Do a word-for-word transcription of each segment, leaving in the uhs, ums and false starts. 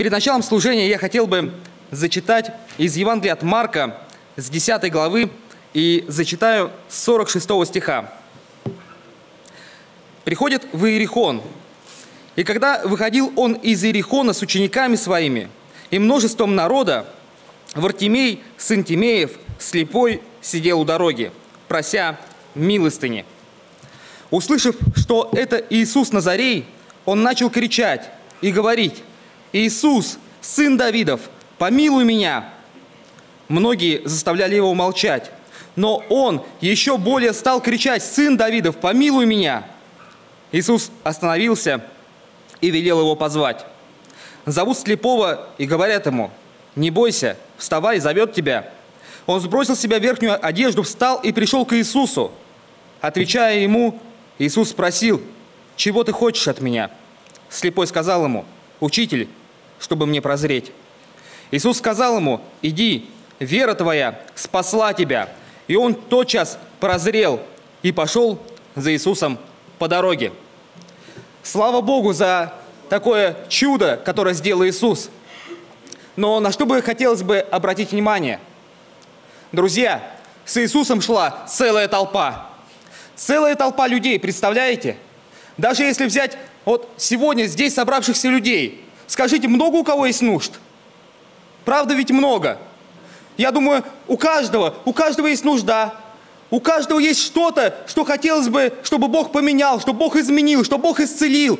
перед началом служения я хотел бы зачитать из Евангелия от Марка с десятой главы и зачитаю с сорок шестого стиха. «Приходит в Иерихон, и когда выходил он из Иерихона с учениками своими и множеством народа, Вартимей, сын Тимеев, слепой, сидел у дороги, прося милостыни. Услышав, что это Иисус Назарей, он начал кричать и говорить: „Иисус, сын Давидов, помилуй меня!“ Многие заставляли его молчать, но он еще более стал кричать: „Сын Давидов, помилуй меня!“ Иисус остановился и велел его позвать. Зовут слепого и говорят ему: „Не бойся, вставай, зовет тебя“. Он сбросил с себя верхнюю одежду, встал и пришел к Иисусу. Отвечая ему, Иисус спросил: „Чего ты хочешь от меня?“ Слепой сказал ему: „Учитель, чтобы мне прозреть“. Иисус сказал ему: „Иди, вера твоя спасла тебя“. И он тотчас прозрел и пошел за Иисусом по дороге. Слава Богу за такое чудо, которое сделал Иисус. Но на что бы хотелось бы обратить внимание? Друзья, с Иисусом шла целая толпа. Целая толпа людей, представляете? Даже если взять вот сегодня здесь собравшихся людей, скажите, много у кого есть нужд? Правда ведь много? Я думаю, у каждого, у каждого есть нужда. У каждого есть что-то, что хотелось бы, чтобы Бог поменял, чтобы Бог изменил, чтобы Бог исцелил.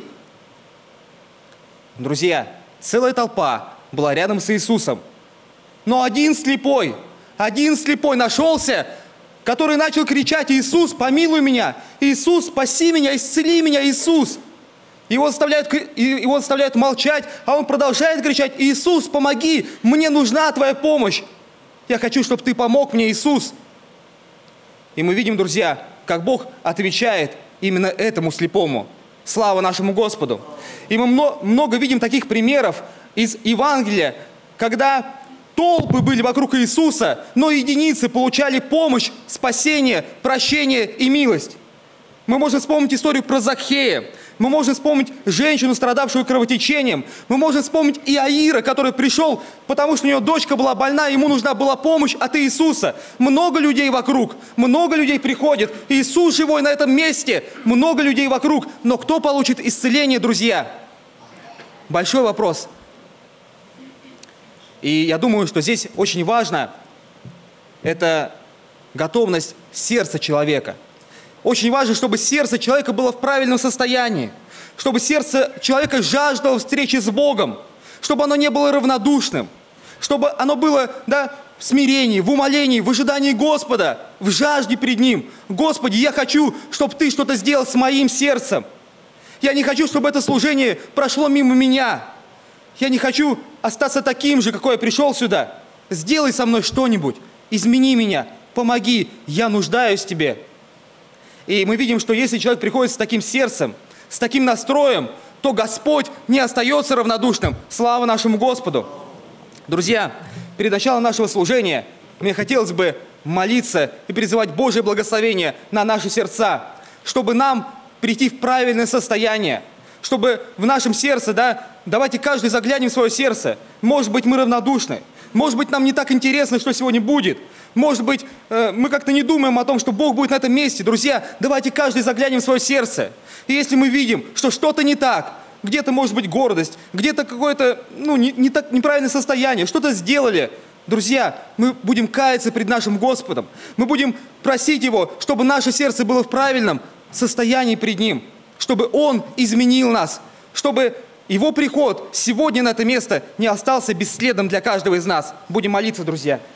Друзья, целая толпа была рядом с Иисусом. Но один слепой, один слепой нашелся, который начал кричать: „Иисус, помилуй меня! Иисус, спаси меня, исцели меня, Иисус!“ Его заставляют, его заставляют молчать, а он продолжает кричать: „Иисус, помоги! Мне нужна твоя помощь! Я хочу, чтобы ты помог мне, Иисус!“ И мы видим, друзья, как Бог отвечает именно этому слепому. Слава нашему Господу! И мы много видим таких примеров из Евангелия, когда толпы были вокруг Иисуса, но единицы получали помощь, спасение, прощение и милость. Мы можем вспомнить историю про Закхея. Мы можем вспомнить женщину, страдавшую кровотечением. Мы можем вспомнить Иаира, который пришел, потому что у него дочка была больна, ему нужна была помощь от Иисуса. Много людей вокруг, много людей приходит. Иисус живой на этом месте, много людей вокруг. Но кто получит исцеление, друзья? Большой вопрос. И я думаю, что здесь очень важно – это готовность сердца человека. Очень важно, чтобы сердце человека было в правильном состоянии, чтобы сердце человека жаждало встречи с Богом, чтобы оно не было равнодушным, чтобы оно было, да, в смирении, в умолении, в ожидании Господа, в жажде пред Ним. Господи, я хочу, чтобы Ты что-то сделал с моим сердцем. Я не хочу, чтобы это служение прошло мимо меня. Я не хочу остаться таким же, какой я пришел сюда. Сделай со мной что-нибудь, измени меня, помоги, я нуждаюсь в Тебе. И мы видим, что если человек приходит с таким сердцем, с таким настроем, то Господь не остается равнодушным. Слава нашему Господу! Друзья, перед началом нашего служения мне хотелось бы молиться и призывать Божье благословение на наши сердца, чтобы нам прийти в правильное состояние, чтобы в нашем сердце, да, давайте каждый заглянем в свое сердце. Может быть, мы равнодушны, может быть, нам не так интересно, что сегодня будет. Может быть, мы как-то не думаем о том, что Бог будет на этом месте. Друзья, давайте каждый заглянем в свое сердце. И если мы видим, что что-то не так, где-то может быть гордость, где-то какое-то, ну, не, не так, неправильное состояние, что-то сделали, друзья, мы будем каяться пред нашим Господом. Мы будем просить Его, чтобы наше сердце было в правильном состоянии пред Ним, чтобы Он изменил нас, чтобы Его приход сегодня на это место не остался бесследным для каждого из нас. Будем молиться, друзья.